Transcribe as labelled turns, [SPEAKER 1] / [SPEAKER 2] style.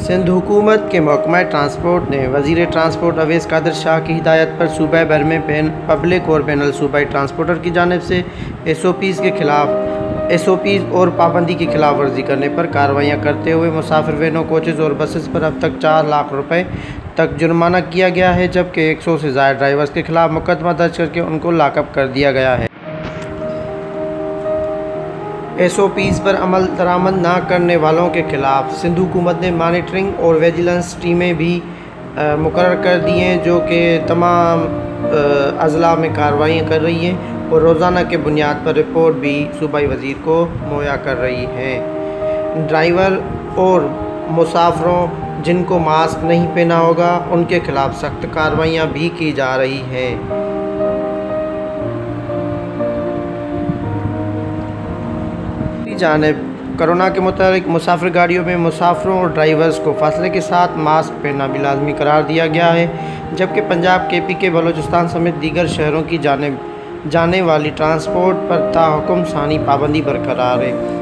[SPEAKER 1] सिंध हुकूमत के महकमा ट्रांसपोर्ट ने वज़ीर ट्रांसपोर्ट अवैस कादिर शाह की हिदायत पर सूबे भर में पब्लिक और बैनुल सूबाई ट्रांसपोर्टर की जानिब से SOPs और पाबंदी की खिलाफ वर्जी करने पर कार्रवाइयाँ करते हुए मुसाफिर वैनों, कोचेज़ और बसेस पर अब तक 4 लाख रुपये तक जुर्माना किया गया है, जबकि 100 से ज़ायद ड्राइवर्स के खिलाफ मुकदमा दर्ज करके उनको लॉकअप कर दिया गया है। SOPs पर अमल दरामद ना करने वालों के खिलाफ सिंध हुकूमत ने मॉनिटरिंग और विजिलेंस टीमें भी मुकर्रर कर दी हैं, जो कि तमाम अज़ला में कार्रवाइयाँ कर रही हैं और रोज़ाना के बुनियाद पर रिपोर्ट भी सूबाई वज़ीर को मुहैया कर रही हैं। ड्राइवर और मुसाफिरों जिनको मास्क नहीं पहना होगा उनके खिलाफ सख्त कार्रवाइयाँ भी की जा रही हैं। जानिब कोरोना के मुताबिक मुसाफिर गाड़ियों में मुसाफिरों और ड्राइवर्स को फासले के साथ मास्क पहनना भी लाजमी करार दिया गया है, जबकि पंजाब, KPK, बलोचिस्तान समेत दीगर शहरों की जाने वाली ट्रांसपोर्ट पर ताहुकुम सानी पाबंदी बरकरार है।